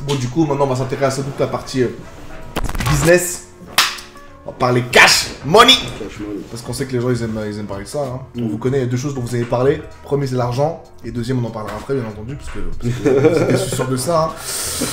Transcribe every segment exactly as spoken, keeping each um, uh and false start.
Bon, du coup, maintenant, on va s'intéresser à toute la partie euh, business. On va parler cash money. Cash money. Parce qu'on sait que les gens, ils aiment, ils aiment parler de ça. Hein. Mm. On vous connaît, il y a deux choses dont vous avez parlé. Premier, c'est l'argent. Et deuxième, on en parlera après, bien entendu, parce que, parce que c'était sûr de ça. Hein.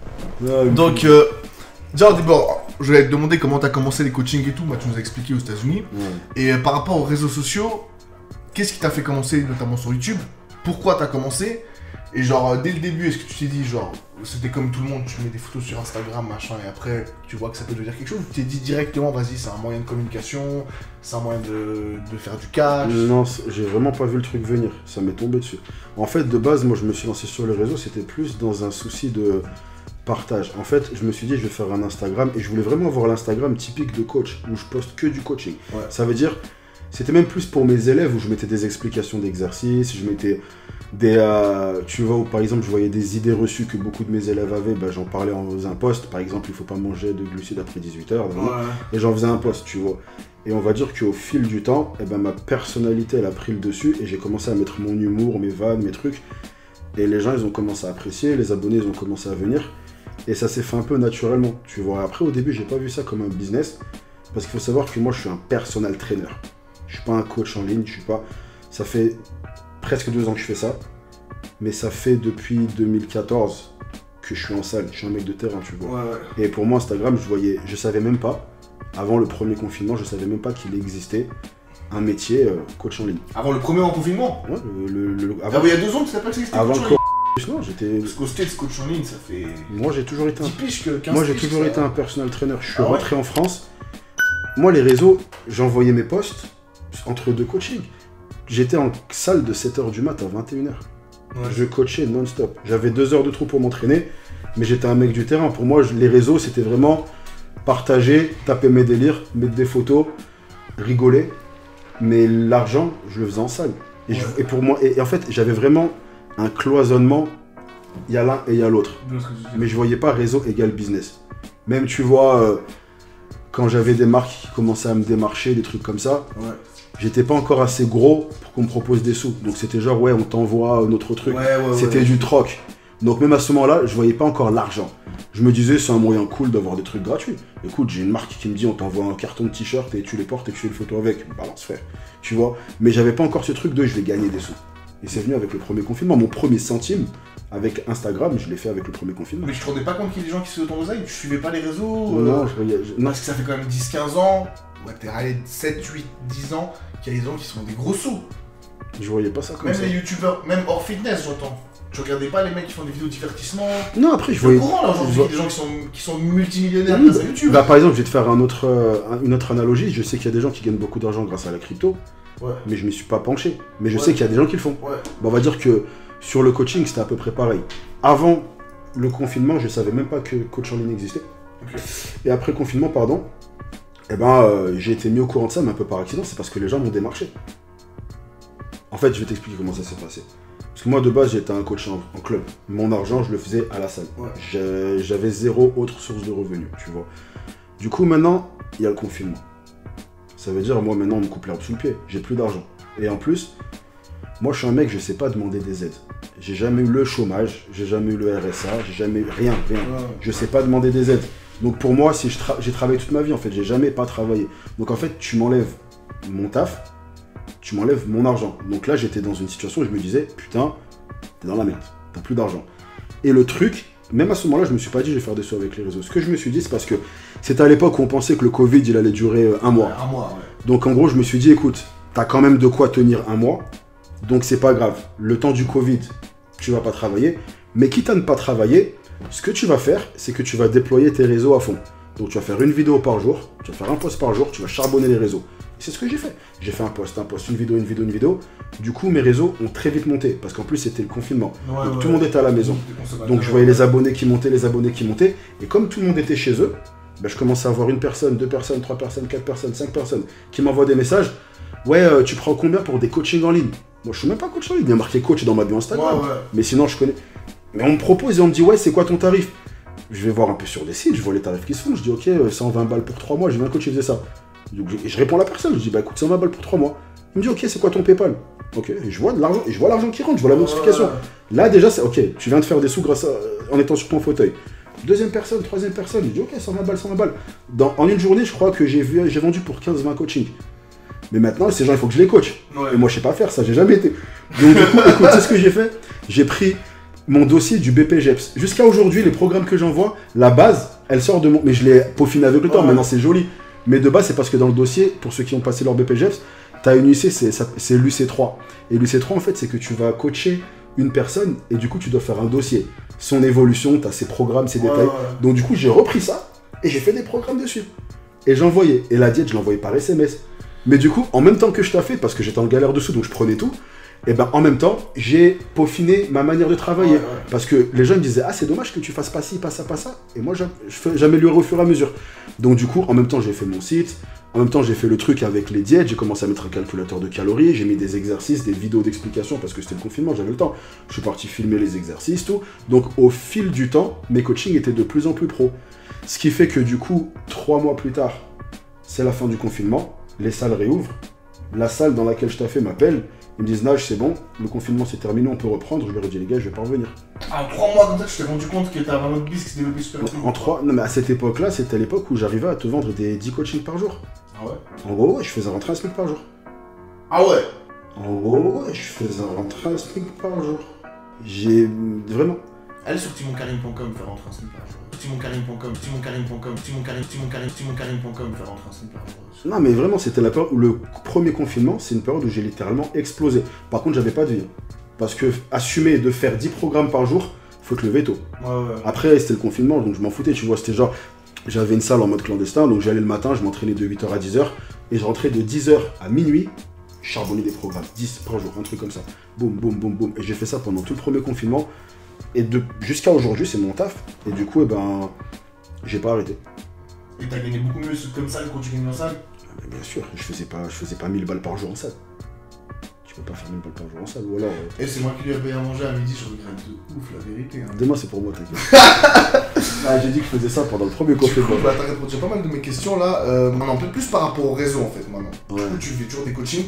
Ah, oui. Donc, euh, déjà, d'abord, je vais te demander comment tu as commencé les coachings et tout. Bah, tu nous as expliqué aux États-Unis. Ouais. Et euh, par rapport aux réseaux sociaux, qu'est-ce qui t'a fait commencer, notamment sur YouTube? Pourquoi t'as commencé? Et genre, euh, dès le début, est-ce que tu t'es dit, genre, c'était comme tout le monde, tu mets des photos sur Instagram, machin, et après, tu vois que ça peut devenir quelque chose? Ou tu t'es dit directement, vas-y, c'est un moyen de communication, c'est un moyen de, de faire du cash? Non, j'ai vraiment pas vu le truc venir, ça m'est tombé dessus. En fait, de base, moi je me suis lancé sur les réseaux, c'était plus dans un souci de partage. En fait, je me suis dit, je vais faire un Instagram, et je voulais vraiment avoir l'Instagram typique de coach, où je poste que du coaching. Ouais. Ça veut dire, c'était même plus pour mes élèves, où je mettais des explications d'exercices, je mettais des... Euh, tu vois, où par exemple, je voyais des idées reçues que beaucoup de mes élèves avaient, ben, j'en parlais en faisant un post. Par exemple, il faut pas manger de glucides après dix-huit heures, Ouais. et j'en faisais un post, tu vois. Et on va dire qu'au fil du temps, eh ben, ma personnalité, elle a pris le dessus, et j'ai commencé à mettre mon humour, mes vannes, mes trucs. Et les gens, ils ont commencé à apprécier, les abonnés, ils ont commencé à venir. Et ça s'est fait un peu naturellement, tu vois. Après, au début, j'ai pas vu ça comme un business, parce qu'il faut savoir que moi, je suis un personal trainer. Je suis pas un coach en ligne, je suis pas... Ça fait presque deux ans que je fais ça, mais ça fait depuis deux mille quatorze que je suis en salle. Je suis un mec de terrain, tu vois. Ouais, ouais. Et pour moi, Instagram, je voyais... Je savais même pas, avant le premier confinement, je savais même pas qu'il existait un métier euh, coach en ligne. Avant le premier en confinement? Ouais, le... le, le- Ah, avant bah, il y a deux ans, tu savais pas que ça existait avant coach le en ligne? Non, j'étais... Parce qu'au States, coach en ligne, ça fait Moi, j'ai toujours été un... dix piges que quinze Moi, j'ai piges, toujours ça. été un personal trainer. Je suis Ah ouais? rentré en France. Moi, les réseaux, j'envoyais mes posts entre deux coachings. J'étais en salle de sept heures du mat à vingt et une heures. Ouais. Je coachais non-stop. J'avais deux heures de trou pour m'entraîner, mais j'étais un mec du terrain. Pour moi, je- les réseaux, c'était vraiment partager, taper mes délires, mettre des photos, rigoler. Mais l'argent, je le faisais en salle. Et, je- Ouais. et pour moi, et, et en fait, j'avais vraiment un cloisonnement. Il y a l'un et il y a l'autre. Bien ce que tu dis. Mais je voyais pas réseau égal business. Même, tu vois, euh, quand j'avais des marques qui commençaient à me démarcher, des trucs comme ça, Ouais. j'étais pas encore assez gros pour qu'on me propose des sous. Donc c'était genre, ouais, on t'envoie notre truc. Ouais, ouais, C'était ouais. du troc. Donc même à ce moment-là, je voyais pas encore l'argent. Je me disais, c'est un moyen cool d'avoir des trucs gratuits. Écoute, j'ai une marque qui me dit, on t'envoie un carton de t-shirt et tu les portes et tu fais une photo avec. Balance, frère. Tu vois. Mais j'avais pas encore ce truc de, je vais gagner des sous. Et c'est venu avec le premier confinement. Mon premier centime avec Instagram, je l'ai fait avec le premier confinement. Mais je te rendais pas compte qu'il y a des gens qui se font ton oseille? Tu suivais pas les réseaux? euh, Non, je voyais... je- non. Parce que ça fait quand même dix quinze ans, ouais, t'es allé sept, huit, dix ans, qu'il y a des gens qui se font des gros sous. Je voyais pas ça comme Même ça. les youtubeurs, même hors fitness, j'entends. Tu regardais pas les mecs qui font des vidéos de divertissement? Non, après, je C'est au voyais... courant là je aujourd'hui, vois- il y a des gens qui sont, qui sont multimillionnaires Oui. grâce à YouTube. Bah, par exemple, je vais te faire un autre, euh, un- une autre analogie. Je sais qu'il y a des gens qui gagnent beaucoup d'argent grâce à la crypto, Ouais, mais je m'y suis pas penché. Mais je Ouais. sais qu'il y a des gens qui le font. ouais. Bah, on va dire que sur le coaching, c'était à peu près pareil. Avant le confinement, je savais même pas que coach en ligne existait. Ok. Et après le confinement, pardon, eh ben, euh, j'ai été mis au courant de ça, mais un peu par accident. C'est parce que les gens m'ont démarché. En fait, je vais t'expliquer comment ça s'est passé. Parce que moi, de base, j'étais un coach en, en club. Mon argent, je le faisais à la salle. Ouais. J'ai- J'avais zéro autre source de revenus, tu vois. Du coup, maintenant, il y a le confinement. Ça veut dire, moi, maintenant, on me coupe l'herbe sous le pied. J'ai plus d'argent. Et en plus, moi, je suis un mec, je sais pas demander des aides. J'ai jamais eu le chômage, j'ai jamais eu le R S A, j'ai jamais eu rien, rien. Ouais. Je sais pas demander des aides. Donc pour moi, si je tra- j'ai travaillé toute ma vie, en fait, j'ai jamais pas travaillé. Donc en fait, tu m'enlèves mon taf, tu m'enlèves mon argent. Donc là, j'étais dans une situation où je me disais, putain, t'es dans la merde, t'as plus d'argent. Et le truc, même à ce moment-là, je me suis pas dit, je vais faire des sous avec les réseaux. Ce que je me suis dit, c'est parce que c'était à l'époque où on pensait que le Covid, il allait durer euh, un mois. Ouais, un mois, ouais. Donc en gros, je me suis dit, écoute, t'as quand même de quoi tenir un mois, donc c'est pas grave. Le temps du Covid, tu vas pas travailler, mais quitte à ne pas travailler, ce que tu vas faire, c'est que tu vas déployer tes réseaux à fond. Donc tu vas faire une vidéo par jour, tu vas faire un post par jour, tu vas charbonner les réseaux. C'est ce que j'ai fait. J'ai fait un post, un post, une vidéo, une vidéo, une vidéo. Du coup, mes réseaux ont très vite monté, parce qu'en plus, c'était le confinement. Ouais, Donc ouais, tout le monde était à la maison. Des consommateurs, Donc je voyais ouais. les abonnés qui montaient, les abonnés qui montaient. Et comme tout le monde était chez eux, ben, je commençais à avoir une personne, deux personnes, trois personnes, quatre personnes, cinq personnes qui m'envoient des messages. Ouais, euh, tu prends combien pour des coachings en ligne? Moi, je suis même pas coach en ligne. Il y a marqué coach dans ma bio Instagram. Ouais, ouais. Mais sinon, je connais. Mais on me propose et on me dit, ouais, c'est quoi ton tarif? Je vais voir un peu sur des sites, je vois les tarifs qui se font. Je dis, ok, euh, cent vingt balles pour trois mois. J'ai vu un coach qui faisait ça. Donc, je, et je réponds à la personne. Je dis, bah écoute, cent vingt balles pour trois mois. Il me dit, ok, c'est quoi ton PayPal? Ok, et je vois de l'argent, et je vois l'argent qui rentre, je vois la notification. Ouais, ouais, Là, déjà, c'est ok, tu viens de faire des sous grâce à, en étant sur ton fauteuil. Deuxième personne, troisième personne, je dis ok, cent vingt balles, cent vingt balles. Dans, en une journée, je crois que j'ai vendu pour quinze vingt coachings. Mais maintenant, ces gens, il faut que je les coach. Ouais. Et moi, je sais pas faire ça, j'ai jamais été. Donc, du coup, écoute, c'est ce que j'ai fait. J'ai pris mon dossier du B P G E P S. Jusqu'à aujourd'hui, les programmes que j'envoie, la base, elle sort de mon. Mais je l'ai peaufiné avec le temps, ouais. Maintenant, c'est joli. Mais de base, c'est parce que dans le dossier, pour ceux qui ont passé leur B P G E P S, tu as une U C, c'est l'U C trois. Et l'U C trois, en fait, c'est que tu vas coacher une personne et du coup, tu dois faire un dossier. Son évolution, tu as ses programmes, ses ouais, détails. Ouais. Donc, du coup, j'ai repris ça et j'ai fait des programmes dessus. Et j'envoyais. Et la diète, je l'envoyais par S M S. Mais du coup, en même temps que je taffais, parce que j'étais en galère dessous, donc je prenais tout, et ben en même temps, j'ai peaufiné ma manière de travailler. Ouais, ouais. Parce que les gens me disaient, ah, c'est dommage que tu fasses pas ci, pas ça, pas ça. Et moi, j'améliorais au fur et à mesure. Donc, du coup, en même temps, j'ai fait mon site. En même temps, j'ai fait le truc avec les diètes, j'ai commencé à mettre un calculateur de calories, j'ai mis des exercices, des vidéos d'explication parce que c'était le confinement, j'avais le temps. Je suis parti filmer les exercices, tout. Donc, au fil du temps, mes coachings étaient de plus en plus pro. Ce qui fait que du coup, trois mois plus tard, c'est la fin du confinement, les salles réouvrent. La salle dans laquelle je taffais m'appelle, ils me disent, Nage, c'est bon, le confinement c'est terminé, on peut reprendre. Je leur ai dit, les gars, je vais pas revenir. En trois mois comme ça, tu t'es rendu compte que t'avais un autre business qui s'est développé super vite. En trois, non mais à cette époque-là, c'était l'époque où j'arrivais à te vendre des dix coachings par jour. Ah ouais? En gros, ouais, je faisais rentrer un SMIC par jour. Ah ouais? En gros, ouais, je faisais rentrer un SMIC par jour. J'ai... vraiment... Allez sur timonkarim point com faire rentrer un SMIC par jour. timonkarim point com, timonkarim point com, timonkarim, timonkarim, timonkarim point com faire rentrer un SMIC par jour. Non mais vraiment, c'était la période où le premier confinement, c'est une période où j'ai littéralement explosé. Par contre, j'avais pas de vie. Parce que assumer de faire dix programmes par jour, faut te lever tôt. Ouais, ouais. Après, c'était le confinement, donc je m'en foutais, tu vois, c'était genre... J'avais une salle en mode clandestin, donc j'allais le matin, je m'entraînais de huit heures à dix heures, et je rentrais de dix heures à minuit, charbonner des programmes, dix par jour, un truc comme ça. Boum, boum, boum, boum. Et j'ai fait ça pendant tout le premier confinement, et de... jusqu'à aujourd'hui, c'est mon taf, et du coup, eh ben, j'ai pas arrêté. Et t'as gagné beaucoup mieux comme ça quand tu gagnais en salle? Mais bien sûr, je faisais pas, je faisais pas mille balles par jour en salle. Tu peux pas faire mille balles par jour en salle, ou alors... Et c'est moi qui lui ai payé à manger à midi, je regrette de ouf, la vérité. Hein. Demain, c'est pour moi, t'inquiète. Ah, j'ai dit que je faisais ça pendant le premier confinement. Bah, t'as répondu à pas mal de mes questions là. Euh, maintenant, un peu plus par rapport au réseau en fait. Maintenant. Ouais. Du coup, tu vis toujours des coachings.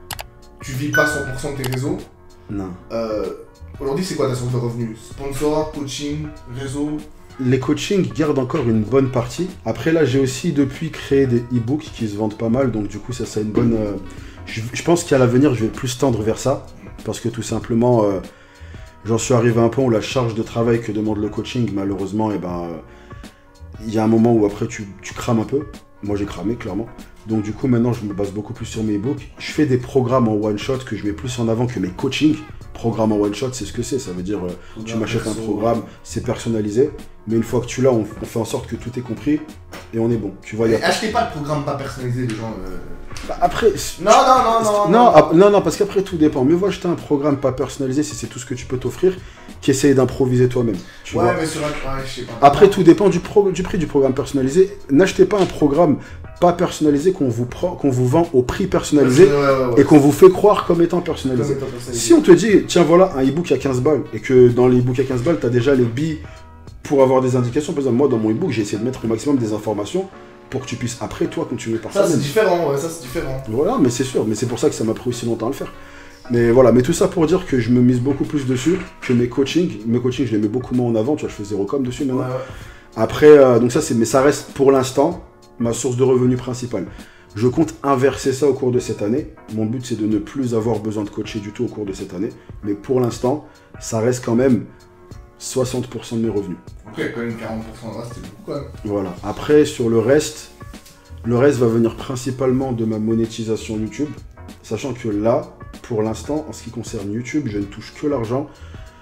Tu vis pas cent pour cent de tes réseaux. Non. Euh, Aujourd'hui, c'est quoi ta source de revenus? Sponsor, coaching, réseau? Les coachings gardent encore une bonne partie. Après, là, j'ai aussi depuis créé des e-books qui se vendent pas mal. Donc, du coup, ça, c'est une bonne. Euh... Je, je pense qu'à l'avenir, je vais plus tendre vers ça. Parce que tout simplement. Euh... J'en suis arrivé à un point où la charge de travail que demande le coaching, malheureusement, eh ben, il y a un moment où après tu, tu crames un peu. Moi j'ai cramé, clairement. Donc du coup, maintenant, je me base beaucoup plus sur mes e-books. Je fais des programmes en one-shot que je mets plus en avant que mes coachings. Programme en one-shot, c'est ce que c'est. Ça veut dire, euh, tu m'achètes un programme, c'est personnalisé. Mais une fois que tu l'as, on, on fait en sorte que tout est compris et on est bon. Tu vois, y a... Achetez pas de programme pas personnalisé, les gens... Euh... Bah après... Non, non, non, non, non, non, non, non, parce qu'après tout dépend. Mais moi, acheter un programme pas personnalisé, si c'est tout ce que tu peux t'offrir, qu'essayer d'improviser toi-même. Ouais, vois. mais sur un... ouais, je sais pas. Après, tout dépend du, pro... du prix du programme personnalisé. N'achetez pas un programme pas personnalisé qu'on vous, prend... qu'on vous vend au prix personnalisé ouais, ouais, ouais, ouais. et qu'on vous fait croire comme étant personnalisé. Comme étant personnalisé. Si on te dit, tiens, voilà, un e-book à quinze balles, et que dans les e-books à quinze balles, tu as déjà les billes pour avoir des indications. Par exemple, moi, dans mon e-book, j'ai essayé de mettre au maximum des informations pour que tu puisses après toi continuer par ça. Ça c'est différent, ouais, ça c'est différent. Voilà, mais c'est sûr, mais c'est pour ça que ça m'a pris aussi longtemps à le faire. Mais voilà, mais tout ça pour dire que je me mise beaucoup plus dessus que mes coachings. Mes coachings, je les mets beaucoup moins en avant, tu vois, je fais zéro com dessus maintenant. Ouais, ouais. Après, euh, donc ça c'est, mais ça reste pour l'instant ma source de revenus principale. Je compte inverser ça au cours de cette année. Mon but c'est de ne plus avoir besoin de coacher du tout au cours de cette année. Mais pour l'instant, ça reste quand même soixante pour cent de mes revenus. Ok, quand même quarante pour cent de reste, c'est beaucoup quand même. Voilà. Après, sur le reste, le reste va venir principalement de ma monétisation YouTube. Sachant que là, pour l'instant, en ce qui concerne YouTube, je ne touche que l'argent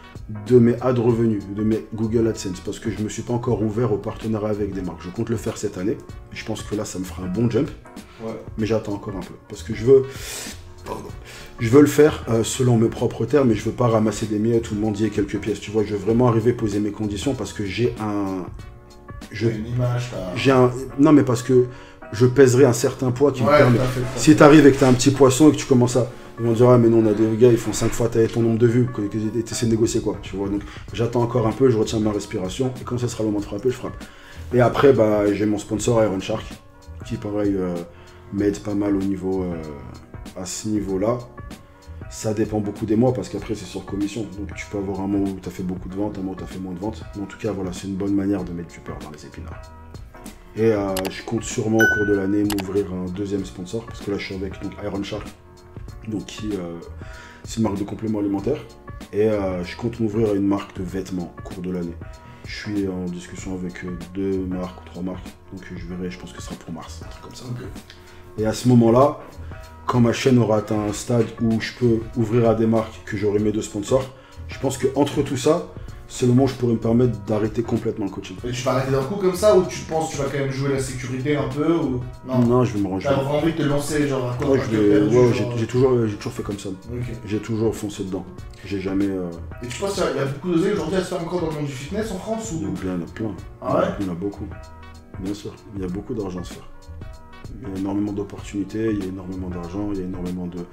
de mes ad revenus, de mes Google AdSense, parce que je ne me suis pas encore ouvert au partenariat avec des marques. Je compte le faire cette année. Je pense que là, ça me fera un bon jump. Ouais. Mais j'attends encore un peu, parce que je veux... Pardon. Je veux le faire euh, selon mes propres termes, mais je veux pas ramasser des miettes ou mendier quelques pièces. Tu vois, je veux vraiment arriver à poser mes conditions parce que j'ai un... Je... une image, j'ai un... Non, mais parce que je pèserai un certain poids qui ouais, me permet... Fait, si tu arrives et que tu as un petit poisson et que tu commences à... Ils vont dire, ah mais non, on a des gars, ils font cinq fois ton nombre de vues, et tu essaies de négocier quoi, tu vois. Donc j'attends encore un peu, je retiens ma respiration, et quand ça sera le moment de frapper, je frappe. Et après, bah, j'ai mon sponsor Iron Shark, qui pareil euh, m'aide pas mal au niveau... Euh, à ce niveau-là. Ça dépend beaucoup des mois parce qu'après c'est sur commission. Donc tu peux avoir un mois où tu as fait beaucoup de ventes, un mois où tu as fait moins de ventes. Mais en tout cas, voilà, c'est une bonne manière de mettre du beurre dans les épinards. Et euh, je compte sûrement au cours de l'année m'ouvrir un deuxième sponsor parce que là je suis avec donc, Iron Shark, donc qui euh, c'est une marque de compléments alimentaires. Et euh, je compte m'ouvrir à une marque de vêtements au cours de l'année. Je suis en discussion avec euh, deux marques ou trois marques. Donc je verrai, je pense que ce sera pour mars, un truc comme ça. Okay. Et à ce moment-là, quand ma chaîne aura atteint un stade où je peux ouvrir à des marques que j'aurai mes deux sponsors, je pense qu'entre tout ça, c'est le moment où je pourrais me permettre d'arrêter complètement le coaching. Et tu vas arrêter d'un coup comme ça ou tu penses que tu vas quand même jouer la sécurité un peu ou... Non, non, je vais me ranger. T'as vraiment envie de te lancer genre à quoi ouais, je vais... perdu, ouais, genre... j'ai toujours, j'ai toujours fait comme ça. Okay. J'ai toujours foncé dedans. J'ai jamais... Euh... Et tu penses qu'il y a beaucoup d'oseilles aujourd'hui à se faire encore dans le monde du fitness en France ou... Il y en a plein. Ah ouais? Il y en a beaucoup. Bien sûr. Il y a beaucoup d'argent à se faire. Il y a énormément d'opportunités, il y a énormément d'argent, il y a énormément de...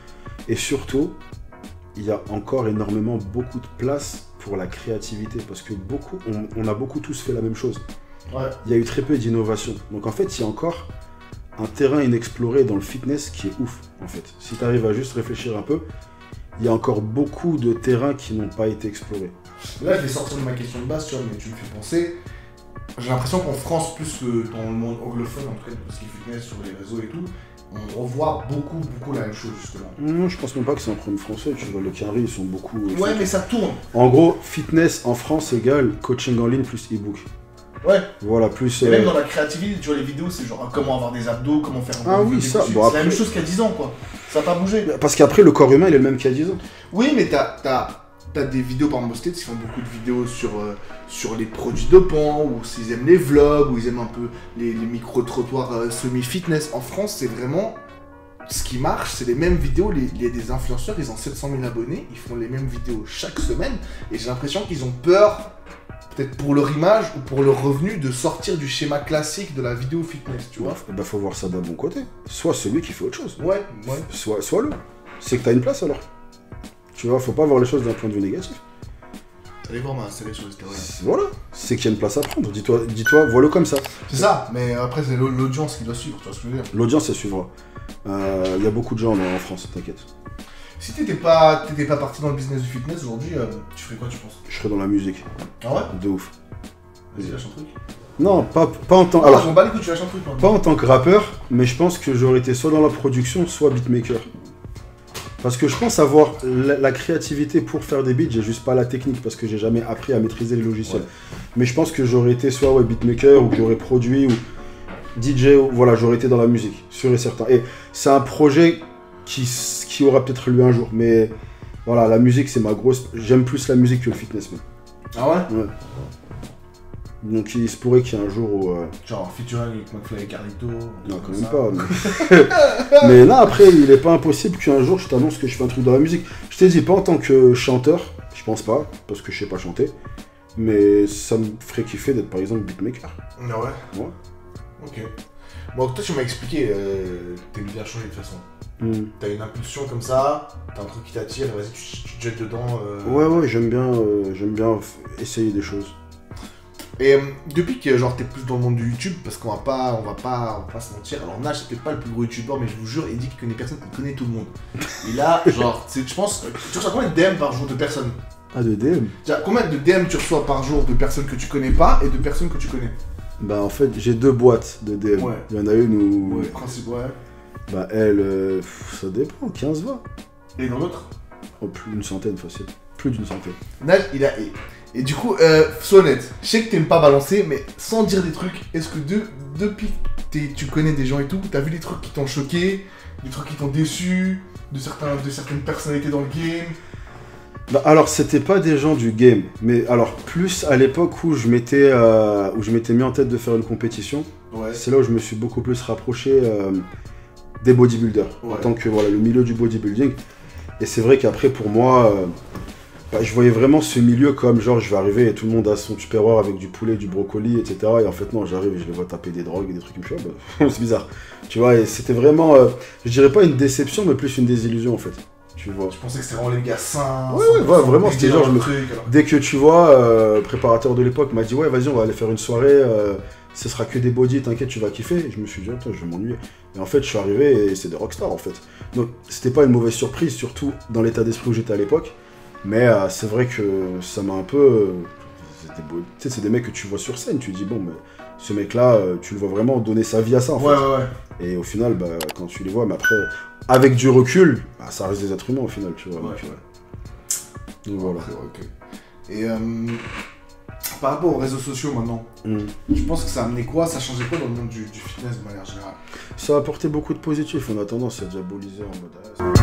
Et surtout, il y a encore énormément beaucoup de place pour la créativité, parce que beaucoup, on, on a beaucoup tous fait la même chose. Ouais. Il y a eu très peu d'innovation. Donc en fait, il y a encore un terrain inexploré dans le fitness qui est ouf, en fait. Si tu arrives à juste réfléchir un peu, il y a encore beaucoup de terrains qui n'ont pas été explorés. Là, je vais sortir de ma question de base, tu vois, mais tu me fais penser... J'ai l'impression qu'en France, plus que dans le monde anglophone, en tout cas, parce qu'il fitness sur les réseaux et tout, on revoit beaucoup, beaucoup la même chose, justement. Non, je pense même pas que c'est un problème français, tu vois, le carré, ils sont beaucoup... Euh, ouais, mais ça tourne. En gros, fitness en France égale coaching en ligne plus e-book. Ouais. Voilà, plus... Et euh... même dans la créativité, tu vois, les vidéos, c'est genre comment avoir des abdos, comment faire un Ah oui, ça, bon, c'est après... la même chose qu'il y a dix ans, quoi. Ça n'a pas bougé. Parce qu'après, le corps humain, il est le même qu'il y a dix ans. Oui, mais t'as... t'as... T'as des vidéos par exemple, qui font beaucoup de vidéos sur, euh, sur les produits dopants, ou s'ils aiment les vlogs, ou ils aiment un peu les, les micro-trottoirs euh, semi-fitness. En France, c'est vraiment ce qui marche, c'est les mêmes vidéos. Les, il y a des influenceurs, ils ont sept cent mille abonnés, ils font les mêmes vidéos chaque semaine, et j'ai l'impression qu'ils ont peur, peut-être pour leur image ou pour leur revenu, de sortir du schéma classique de la vidéo fitness, tu vois. Bah, faut voir ça d'un bon côté. Soit celui qui fait autre chose. Ouais, ouais. Soit, soit le. C'est que t'as une place alors. Tu vois, faut pas voir les choses d'un point de vue négatif. Allez voir ma série sur les stéroïdes. Voilà, c'est qu'il y a une place à prendre. Dis-toi, dis-toi, vois-le comme ça. C'est ça, mais après c'est l'audience qui doit suivre, tu vois ce que je veux dire. L'audience, elle suivra. Il euh, y a beaucoup de gens en France, t'inquiète. Si t'étais pas, t'étais pas parti dans le business du fitness aujourd'hui, euh, tu ferais quoi, tu penses? Je serais dans la musique. Ah ouais? De ouf. Vas-y, lâche un truc. Non, pas, pas en tant... Ah, Alors, je m'en bats les couilles, tu lâches un truc. Hein. Pas en tant que rappeur, mais je pense que j'aurais été soit dans la production, soit beatmaker. Parce que je pense avoir la, la créativité pour faire des beats, j'ai juste pas la technique parce que j'ai jamais appris à maîtriser les logiciels. Ouais. Mais je pense que j'aurais été soit ouais, beatmaker ou que j'aurais produit ou D J, ou, voilà, j'aurais été dans la musique, sûr et certain. Et c'est un projet qui, qui aura peut-être lieu un jour, mais voilà, la musique c'est ma grosse... J'aime plus la musique que le fitness même. Ah ouais? Ouais. Donc il se pourrait qu'il y ait un jour où... Euh... Genre featuring avec McFly et Carlito. Non, quand même ça. Pas. Mais... mais là, après, il est pas impossible qu'un jour je t'annonce que je fais un truc dans la musique. Je t'ai dit, pas en tant que chanteur, je pense pas, parce que je sais pas chanter. Mais ça me ferait kiffer d'être par exemple beatmaker. Ah ouais? Ouais. Ok. Bon, toi tu m'as expliqué, euh, t'aimes bien changer de toute façon. Mm. T'as une impulsion comme ça, t'as un truc qui t'attire, vas-y tu, tu te jettes dedans. Euh... Ouais, ouais, j'aime bien, euh, j'aime bien essayer des choses. Et euh, depuis que genre t'es plus dans le monde du YouTube, parce qu'on va pas, on va pas, on va pas se mentir, alors Nash c'est peut-être pas le plus gros youtubeur, mais je vous jure, il dit qu'il connaît personne, il connaît tout le monde. Et là, genre, je pense, tu reçois combien de D M par jour de personnes? Ah, de D M? Combien de D M tu reçois par jour de personnes que tu connais pas et de personnes que tu connais? Bah en fait, j'ai deux boîtes de D M. Ouais. Il y en a une où... Ouais, principe, ouais. Bah elle, euh, ça dépend, quinze vingt. Et dans l'autre? Oh, plus d'une centaine facile. Plus d'une centaine. Nash, il a... Et, et du coup, euh, sois honnête, je sais que t'aimes pas balancer, mais sans dire des trucs, est-ce que de, depuis que tu connais des gens et tout, t'as vu des trucs qui t'ont choqué, des trucs qui t'ont déçu, de, certains, de certaines personnalités dans le game? Bah alors c'était pas des gens du game, mais alors plus à l'époque où je m'étais euh, où je m'étais mis en tête de faire une compétition, ouais. C'est là où je me suis beaucoup plus rapproché euh, des bodybuilders, ouais. En tant que voilà le milieu du bodybuilding. Et c'est vrai qu'après pour moi, euh, bah, je voyais vraiment ce milieu comme genre je vais arriver et tout le monde a son tupperware avec du poulet, du brocoli, et cetera. Et en fait non, j'arrive et je les vois taper des drogues et des trucs comme ça, bah, c'est bizarre. Tu vois, et c'était vraiment, euh, je dirais pas une déception, mais plus une désillusion en fait. tu vois. Je pensais que c'était vraiment les gars sains. Ouais, ouais, ouais, vraiment, c'était genre, je me... truc, alors. Dès que tu vois, euh, préparateur de l'époque m'a dit, ouais, vas-y, on va aller faire une soirée, euh, ce sera que des body, t'inquiète, tu vas kiffer. Et je me suis dit, attends, je vais m'ennuyer. Et en fait, je suis arrivé et c'est des rockstars, en fait. Donc, c'était pas une mauvaise surprise, surtout dans l'état d'esprit où j'étais à l'époque. Mais euh, c'est vrai que ça m'a un peu... Euh, tu sais, c'est des mecs que tu vois sur scène, tu te dis, bon, mais ce mec-là, euh, tu le vois vraiment donner sa vie à ça, en Ouais, fait. ouais, ouais. Et au final, bah, quand tu les vois, mais après, avec du recul, bah, ça reste des êtres humains, au final, tu vois. Ouais, donc, ouais. euh, donc voilà. Ok, ok. Et euh, par rapport aux réseaux sociaux maintenant, Mm. je pense que ça a amené quoi? Ça a changé quoi dans le monde du, du fitness de manière générale? Ça a apporté beaucoup de positifs. On a tendance à diaboliser en mode. Ah,